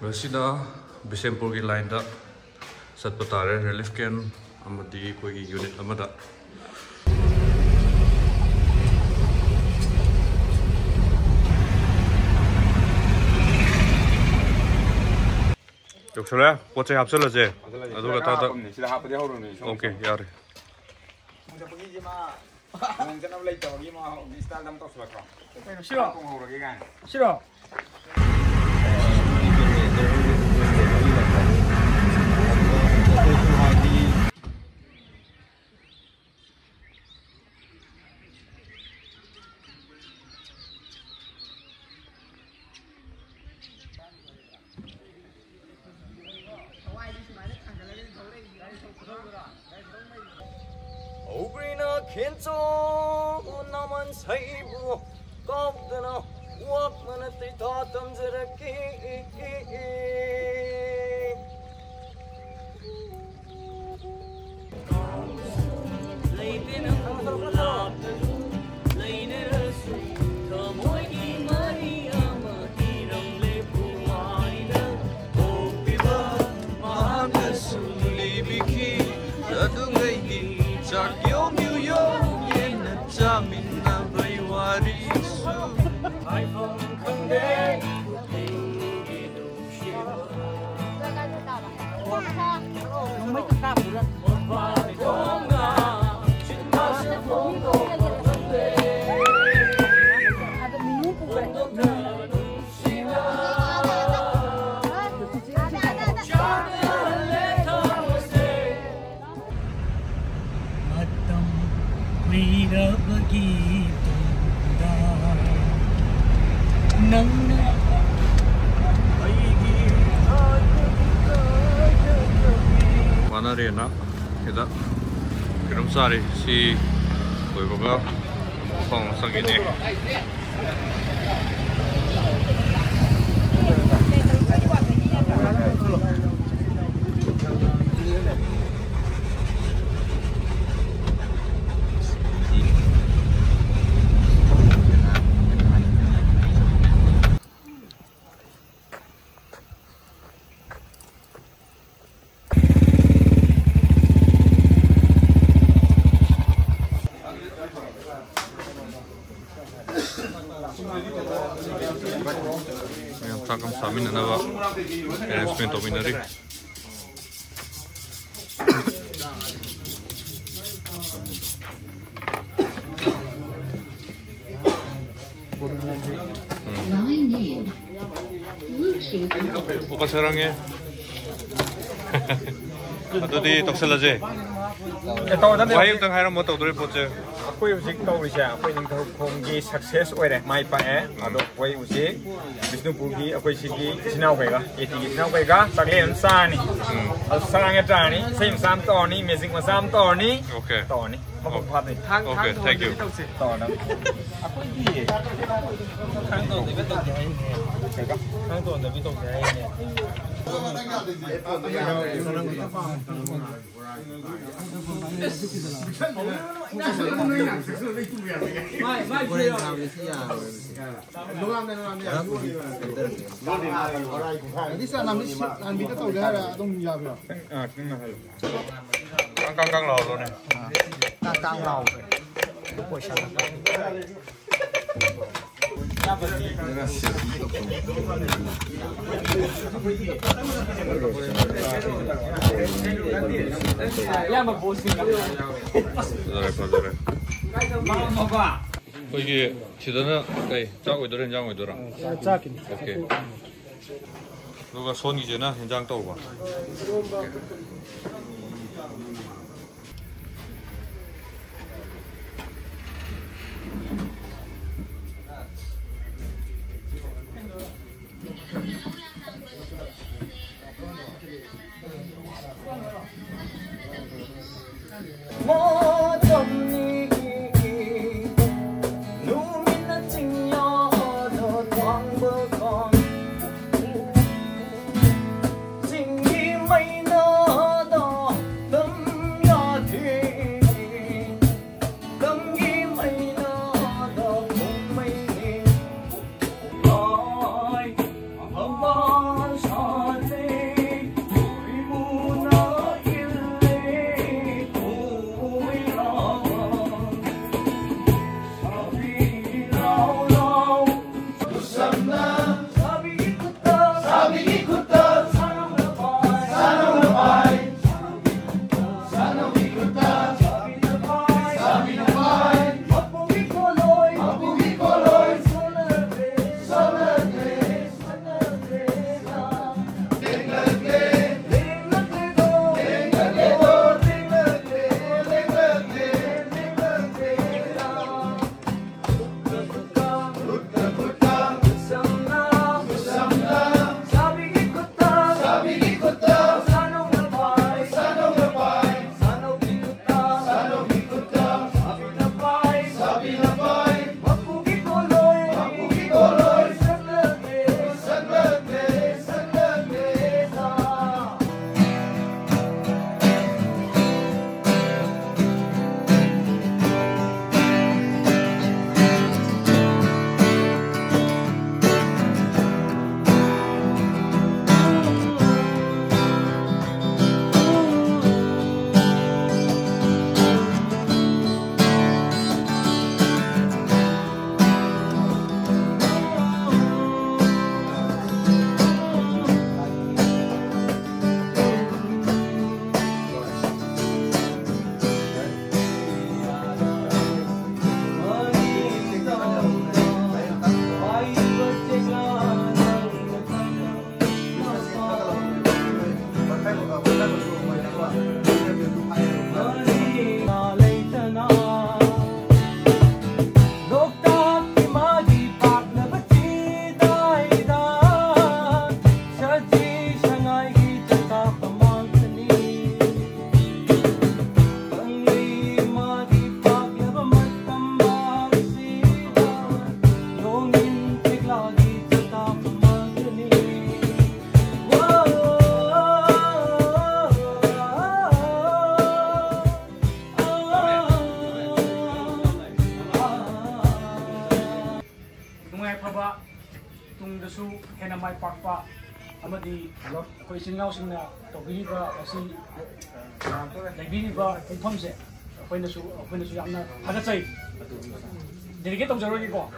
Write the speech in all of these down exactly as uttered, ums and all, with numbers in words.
ꯃꯁꯤꯗ ꯕꯤꯁꯦꯝꯄꯨꯔꯒꯤ ꯂꯥꯏꯟꯗ ꯆꯠꯄ ꯇꯥꯔꯦ ꯔꯤꯂꯤꯐ ꯀꯦꯝ ꯑꯃꯗꯤ ꯑꯩꯈꯣꯏꯒꯤ ꯌꯨꯅꯤꯠ ꯑꯃꯗ ꯌꯧꯁꯜꯂꯦ ꯄꯣꯠ ꯆꯩ ꯍꯥꯞꯆꯜꯂꯁꯦ ꯑꯗꯨꯒ ꯇꯥꯗ ꯁꯤꯗ ꯍꯥꯞꯄꯗꯤ ꯍꯧꯔꯅꯤ ꯑꯣꯀꯦ ꯌꯥꯔꯦ ꯆꯠꯅꯕ ꯂꯩꯇꯕꯒꯤ ꯃꯥ ꯏꯁꯇꯥꯏꯜꯗ ꯑꯃ ꯇꯧꯁꯤꯜꯂꯛ꯭ꯔꯣ ꯀꯩꯅꯣ ꯁꯤꯔꯣ ꯍꯧꯔꯒꯦ ꯀꯥꯏꯅ ꯁꯤꯔꯣ Obrina Kenzo Naman Saibu Kopdana Wakmana Titatam Zeraki Lady Manarena kita kirim sari si boy baga pang sagini yang takam samin na ba arrangement ominari buka sarangnya atau di tokselase why yung tanghara mo tawdori poche ꯑꯩꯈꯣꯏ ꯍꯧꯖꯤꯛ ꯇꯧꯔꯤꯁꯦ ꯑꯩꯈꯣꯏ ꯅꯤꯡꯊꯧꯈꯣꯡꯒꯤ ꯁꯛꯁꯦꯁ ꯑꯣꯏꯔꯦ ꯃꯥꯏ ꯄꯥꯛꯑꯦ ꯑꯗꯣ ꯑꯩꯈꯣꯏ ꯍꯧꯖꯤꯛ ꯕꯤꯁꯅꯨꯄꯨꯔꯒꯤ ꯑꯩꯈꯣꯏ ꯁꯤꯒꯤ ꯏꯆꯤꯟ ꯏꯅꯥꯎꯈꯩꯒ ꯑꯦꯇꯤꯒꯤ ꯏꯆꯤꯟ ꯏꯅꯥꯎꯈꯩꯒ ꯆꯥꯛꯂꯦꯟ ꯑꯃ ꯆꯥꯔꯅꯤ ꯑꯗꯨ ꯁꯔꯥꯡꯒ ꯆꯥꯔꯅꯤ ꯏꯁꯩ ꯃꯆꯥ ꯑꯃ ꯇꯧꯔꯅꯤ ꯃꯦꯖꯤꯛ ꯃꯆꯥ ꯑꯃ ꯇꯧꯔꯅꯤ ꯇꯧꯔꯅꯤ ꯃꯄꯨꯡ ꯐꯥꯗꯣꯏ okay thank you ꯇꯧꯔꯅꯤ ꯑꯩꯈꯣꯏꯒꯤ ꯈꯥꯡ ꯇꯧꯗꯕꯤ ꯇꯧꯁꯦ ꯍꯥꯏꯅꯦ ꯈꯥꯡ ꯇꯧꯗꯕꯤ ꯇꯧꯁꯦ ꯍꯥꯏꯅꯦ kang kang lao luôn này Càng càng lầu Ôi sao 거기 시도는 그이 짜고 있더라 현장 오더라. 짜긴. 오케이. 누가 손이제나 현장 떠오봐. Sangai kita tak pemangkani Panglima di pagla bermatam sila Dongin tigla kita tak pemangkani Tungai Phaba tungdasu hena mai pakpa amadi koi singaw singna tobiriba asi leibiriba kumfamse akoinasu akoinasu yamna hagatsai dedicate tawjaroi ko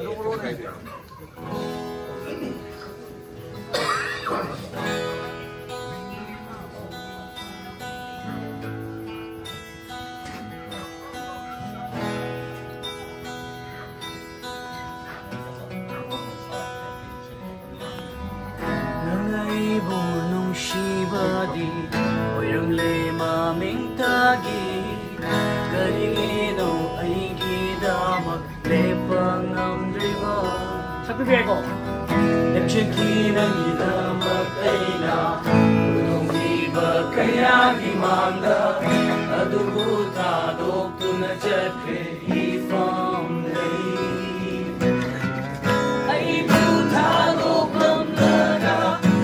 Ibunong shibadi Oyang lema mingtagi Galingino ay gidamag Lepang ang driba sakbibigay ko Nagsikin ang gidamag ay na Unong iba kaya gimanda Aduguta dokto na jatke ifam lay Ay buta doklam na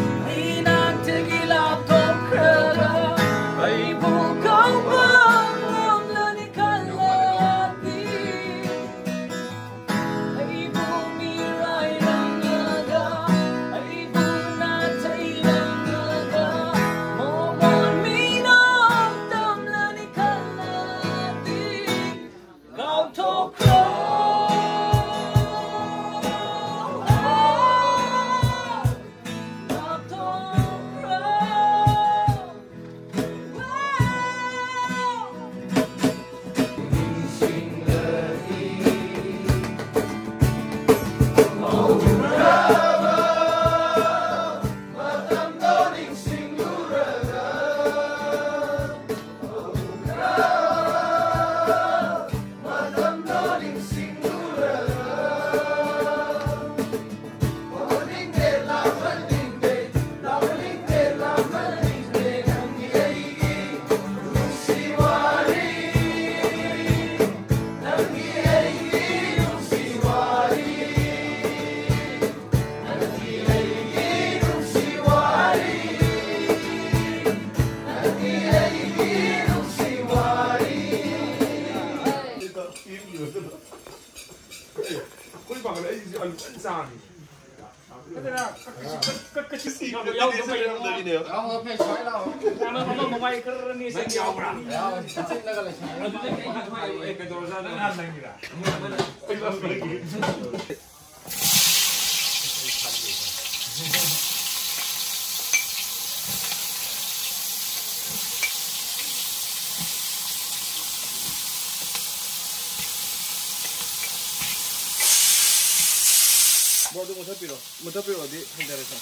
Modo mo sapiro, mo sapiro di interesa.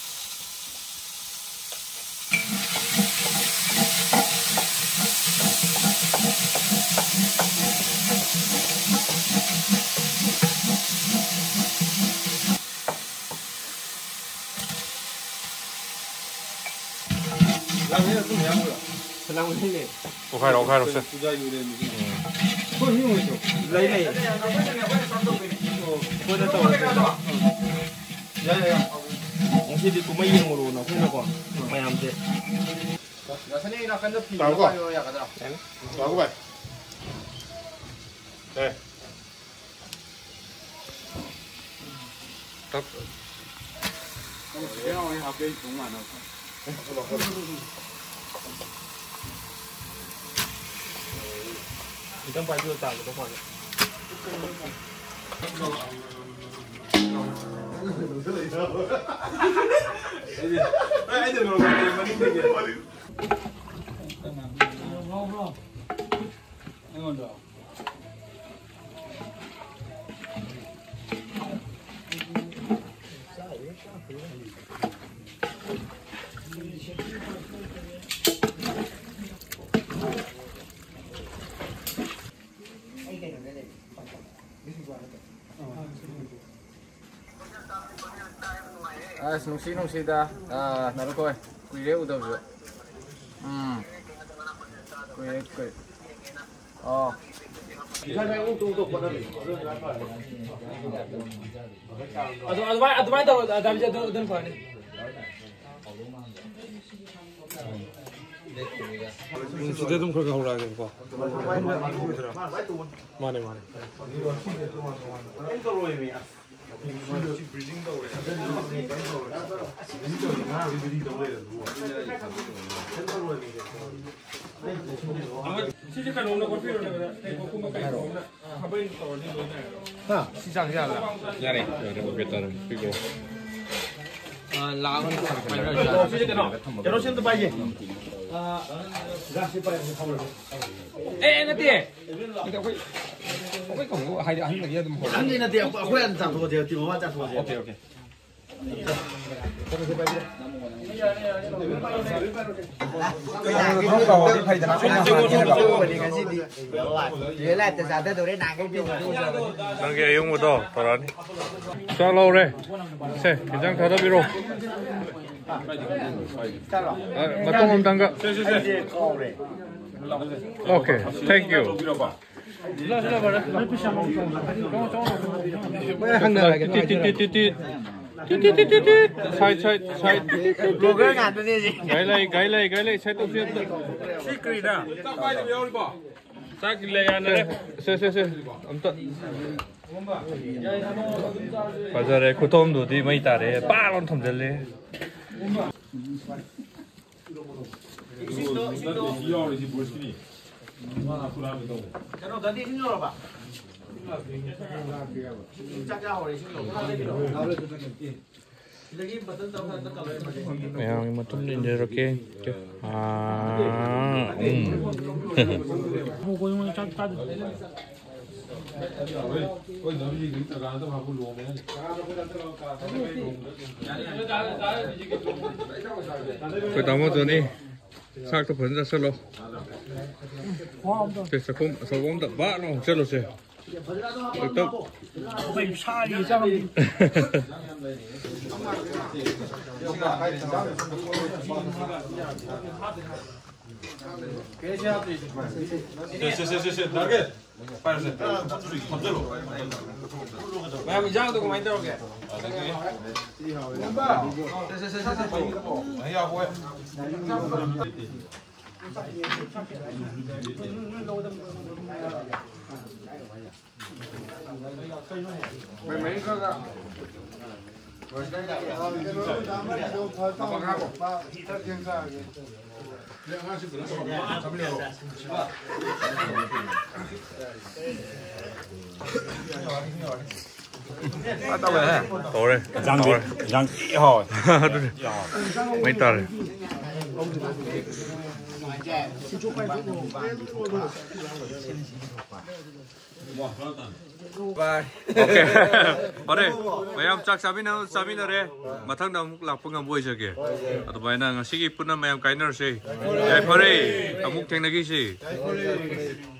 Langnya tu yang mula. Selang ini. 오카이 오카이 오세. Sudah yulen ni. Kau ni macam. Lain lain. Kau dah tahu. Ya ya ya. Mesti di kumai yang mulu nak kena kau. Mayam je. Rasanya nak kena pilih. Tahu kau? Ya kata. Tahu kau? Eh. Tak. Kamu sekarang ni apa yang cuma nak? Kita pakai dua tak, kita pakai. Eh, ada orang yang mana ni? ngobrol ngobrol Ah, nung sinong sida, ah, narukoy. 꾸이래 우다죠. 음. 꾸이래 꾸이. 어. 아도 아도 말 아도 말 따로 다음에 더 더 봐네. 진짜 좀 그렇게 올라야 돼 봐. 맞네 맞네. 시작이야. 야래, 야래 보겠다는 그리고. 아, 라면 여러분도 봐야지. 에, 나한테. 아니 나 대야 호야 자 도와 대야 뒤로 와자 도와 오케이 오케이. nange yung mo to, torani. Sa lâu rồi. Se, 긴장 닫아비로. 아, 맞동 엄 당가. 오케이, thank you. 띠띠띠띠띠. 띠띠띠띠띠. 사이 사이 사이. 로그를 안 되지. 가일라이 가일라이 가일라이 사이 또 피었다. 시크리다. 딱 빨리 외우리 봐. 딱 길래야네. 세세세. 엄따. 바자레 고톰도 디 많이 따래. 빠런 톰들래. 이신도 이신도. 이어를 이제 뭘 쓰니? 너 나한테 힘 줘라 봐. yang mà tum lên rồi kê à phải tao mua rồi đi sao tôi phấn ra sơ lô thì sẽ không sẽ không đập bát nó sơ lô sẽ được tốt 왜 살이 이상한데. 세세세세 나게. 빨리 세. 건들로. 야 이장도 그만 들어오게. 세세세세. 아니야 뭐야. mấy cái đó rồi đây là bắt đầu rồi to rồi răng rồi răng kỹ hồi mấy tờ rồi ok ở đây mấy em chắc sabi na sabi na re mathang dam lak pangam boi jage atu bai na sigi punna mấy em kai na se jai phare amuk theng na gi si